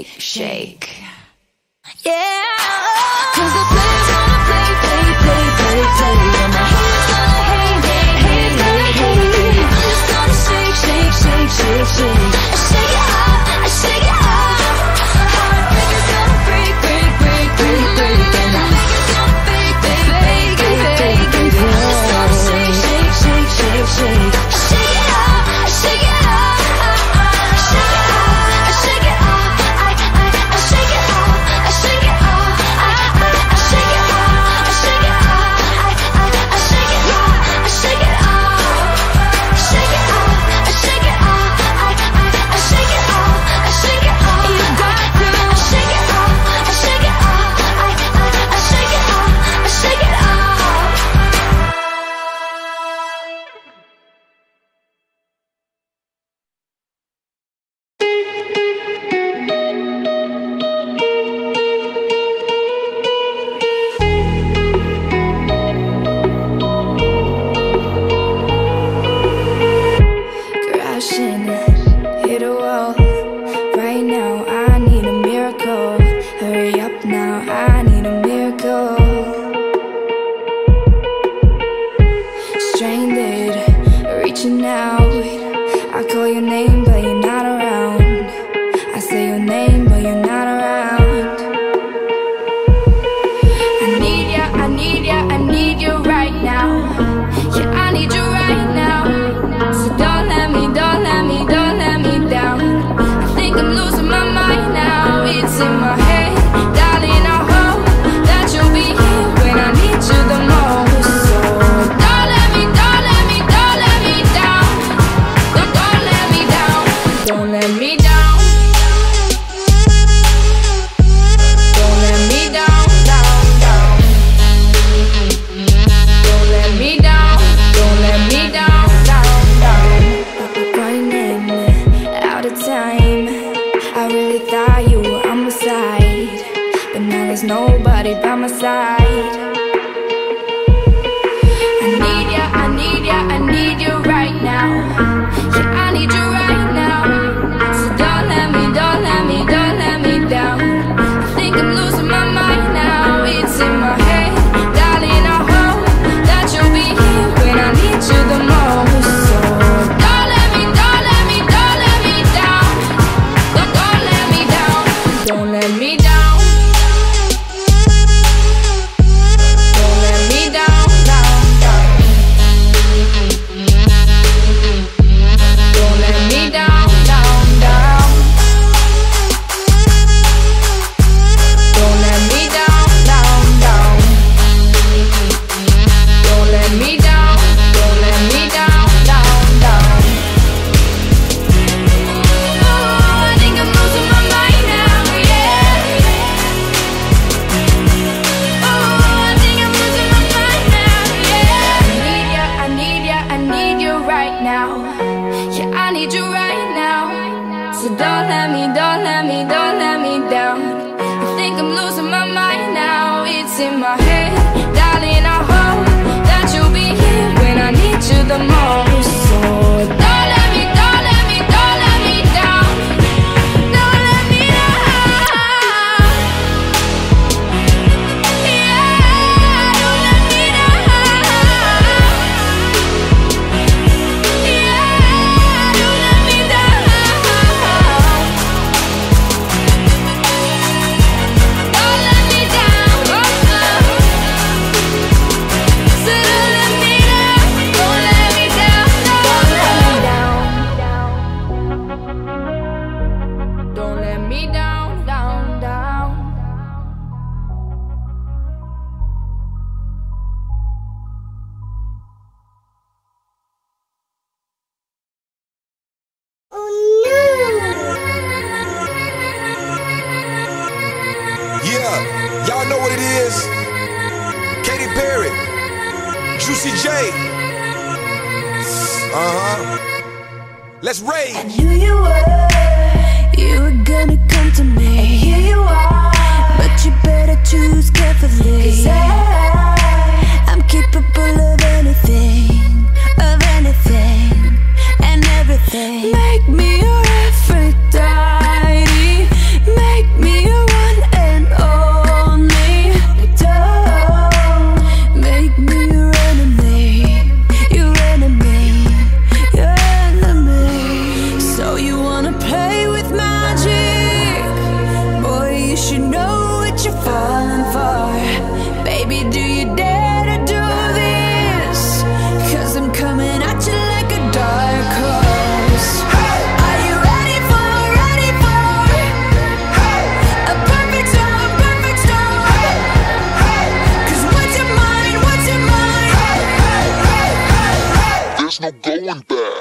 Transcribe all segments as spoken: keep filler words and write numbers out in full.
shake. Yeah, 'cause the players wanna play, play, play, play, play, and my haters gonna hate, hate, hate, hate, hate. I'm just gonna shake, shake, shake, shake, shake. I shake it off, I shake it off. Heartbreakers gonna break, break, break, break, break, and my haters gonna fake, fake, fake, fake, fake, fake. I'm just gonna shake, shake, shake, shake, shake. I shake it off, I shake it off. I shake it off, I shake it off. I, I, I shake it off, I shake it off. I, I, I shake it off, I shake it off. I, I, I shake it off, I shake it off. Shake it off, I shake it off. I, I, I shake it off, I shake it off. You got to shake it off, I shake it off. I, I, I shake it off, I shake it off. Crashing, hit a wall. Right now, I need a miracle. Hurry up now, I need a miracle. Stranded, reaching out. I call your name, but you're not around. I say your name, but you're not around. I need ya, I need ya, I need you right now. Yeah, I need you right now. So don't let me, don't let me, don't let me down. I think I'm losing my mind now. It's in my head, darling, I hope that you'll be here when I need you the most. So don't let me, don't let me, don't let me down. Don't, don't let me down. Don't let me down. Don't let me down, down, down. Don't let me down. Don't let me down, down, down. Running out of time. I really thought you were on my side, but now there's nobody by my side. I need ya, I need ya, I need you right now. Yeah, I need you right now. So don't let me, don't let me, don't let me down. I think I'm losing my mind now. It's in my head, darling, I hope that you'll be here when I need you the most. So don't let me, don't let me, don't let me down. Don't, don't let me down. Don't let me down. Don't let me down, down, down. Don't let me down, down, down. Don't let me down, down, down. Don't let me down, don't let me down, down, down. Oh, I think I'm losing my mind now, yeah. Oh, I think I'm losing my mind now, yeah. I need ya, I need ya, I need you right now. Yeah, I need you right now. So don't let me, don't let me, don't let me down. I think I'm losing my mind now. It's in my head, darling, I hope that you'll be here when I need you the most. So don't let me, don't let me, don't let me down. Don't let me down. Yeah, don't let me down. Yeah, don't let me down. Don't let me down. Oh, so don't let me down. Don't let me down. Don't let me down. Don't let me down, down, down. Yeah, y'all know what it is. Katy Perry, Juicy J. Uh-huh. Let's rage. I knew you were, you were gonna come to me. And here you are, but you better choose carefully. 'Cause I, I'm capable of anything, of anything, and everything. Make me your Aphrodite, make no going back.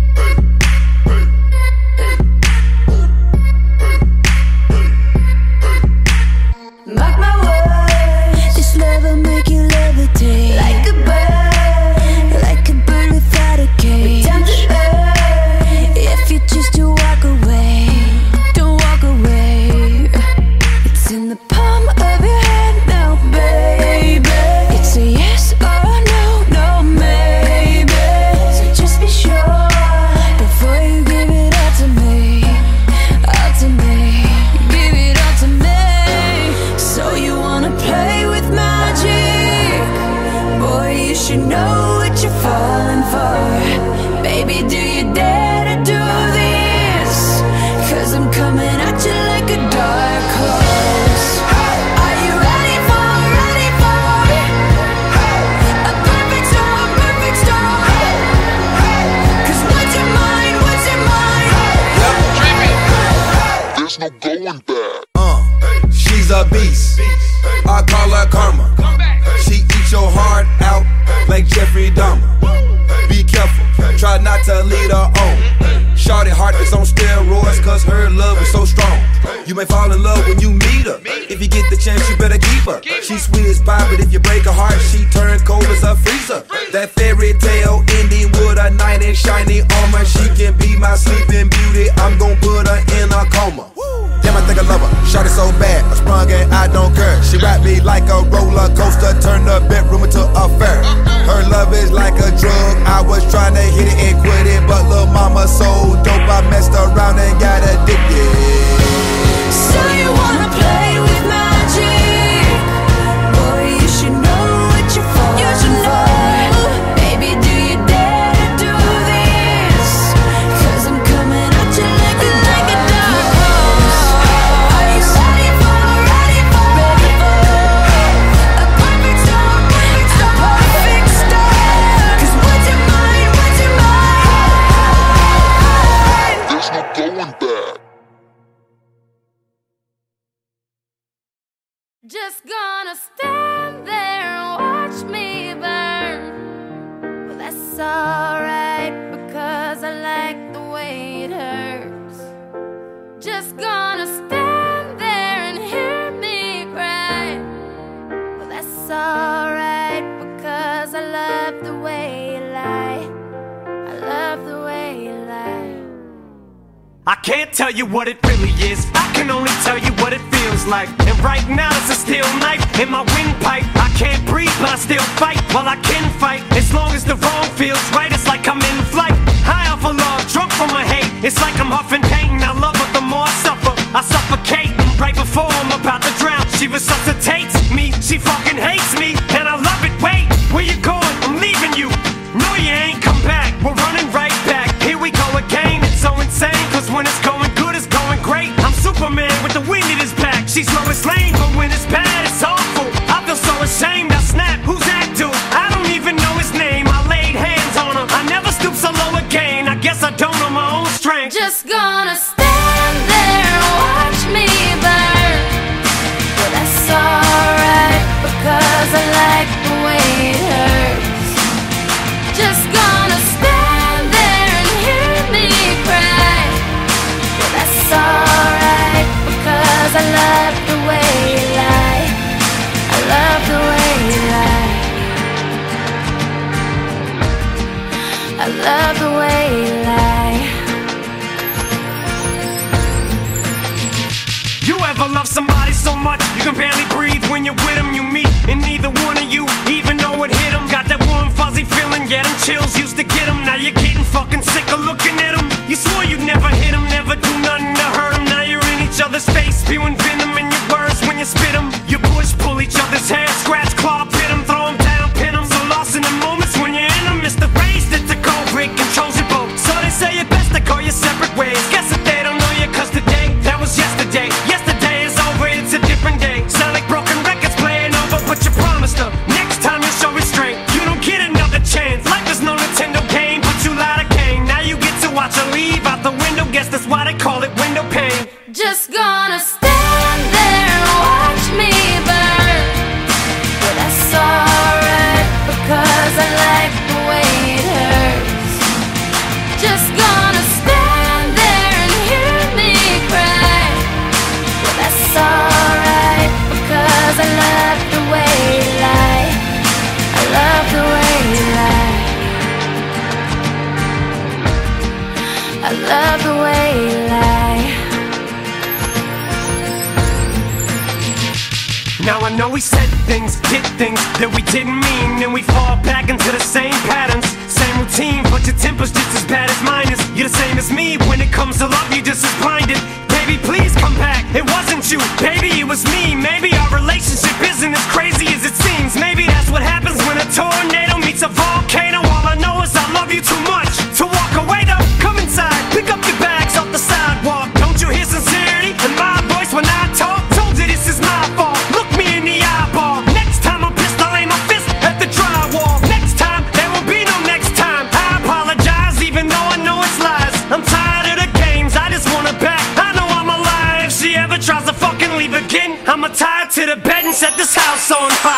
Mark my words, this love will make you levitate like a bird, like a bird without a cage. Down to earth, if you choose to walk away, don't walk away. It's in the palm of your hand now, baby. It's a yes or a no, no maybe. So just be sure before you give it all to me, all to me, give it all to me. So you wanna play with magic? Boy, you should know what you're falling for. Baby, do you dare to do this? Cause I'm coming at you like a dark horse. Are you ready for, ready for a perfect storm, perfect storm? Cause what's your mind, what's your mind? There's no going back. Uh, she's a beast. I call her karma. She eats your heart out like Jeffrey Dahmer. Be careful, try not to lead her on. Shorty heart is on steroids cause her love is so strong. You may fall in love when you meet her. If you get the chance, you better keep her. She's sweet as pie, but if you break her heart, she turns cold as a freezer. That fairy tale ending with a knight in shiny armor. She can be my sleeping beauty. I'm gon' put her in a coma. Damn, I think I love her. Shot it so bad, I sprung and I don't care. She wrapped me like a roller coaster, turned the bedroom into a fair. Her love is like a drug. I was trying to hit it and quit it, but lil' mama so dope, I messed around and got addicted. So you wanna play with magic? Boy, you should know what you're falling for. Baby, do you dare to do this? Cause I'm coming at you like a, like a dark horse. Are you ready for, ready for, ready for a perfect storm, perfect storm, perfect storm? Cause what's your mind, what's your mind? There's no going back. Just gonna stand there and watch me burn. Well, that's alright because I like the way it hurts. Just gonna stand there and hear me cry. Well, that's alright because I love the way you lie. I love the way you lie. I can't tell you what it really is, I can only tell you what it feels like. And right now it's a steel knife in my windpipe. I can't breathe but I still fight, well I can fight. As long as the wrong feels right, it's like I'm in flight. High off of love, drunk from my hate. It's like I'm huffing pain, I love her the more I suffer. I suffocate, right before I'm about to drown. She resuscitates me, she fucking hates me. And I love it, wait, where you going? I'm leaving you. No you ain't come back, we're running right back. Here we go again, it's so insane. Cause when it's going good, it's going great. I'm Superman with the wind in his back. She's Lois Lane, but when it's bad, it's awful. I feel so ashamed, I snap, who's that dude? I don't even know his name, I laid hands on her. I never stoop so low again, I guess I don't know my own strength. Just gonna stand there and watch me burn. Well, that's alright because I like the way it hurts. Just gonna stand there and hear me cry. Well, that's alright because I love the way you lie. I love the way you lie. I love the way you lie. You ever love somebody so much you can barely breathe when you're with them? You meet and neither one of you even know it hit them. Got that warm fuzzy feeling, yeah, them chills used to get them. Now you're getting fucking sick of looking at them. You swore you'd never hit them, never do nothing to hurt them. Now you're in each other's face, spewing venom in your words when you spit them. You push, pull each other's hair, scratch, claw, pit them, throw them down, pin them. So lost in the moments when you're in them. It's the race that the cold break controls your boat. So they say it best to go your separate ways. Guess that they don't know you cause today, that was yesterday. Yesterday is over, it's a different day. Sound like broken records playing over, but you promised her next time you'll show restraint. You don't get another chance, life is no Nintendo game. But you lied again, now you get to watch her leave out the window. Guess that's why they call it window pane. Just gonna stand there and watch me burn. know we said things, did things that we didn't mean, and we fall back into the same patterns, same routine, but your temper's just as bad as mine is. You're the same as me, when it comes to love, you're just as blinded. Baby, please come back, it wasn't you, baby, it was me. Maybe our relationship isn't as crazy as it seems. Maybe that's what happens when a tornado meets a volcano. All I know is I love you too much to walk away though. Come inside, pick up your bags off the sidewalk. Don't you hear sincerity in my voice when I talk? Told you this is my fault, look me in the eyeball. Next time I'm pissed, I'll aim my fist at the drywall. Next time, there will be no next time. I apologize even though I know it's lies. I'm tired of the games, I just want her back. I know I'm alive. If she ever tries to fucking leave again, I'ma tie her to the bed and set this house on fire.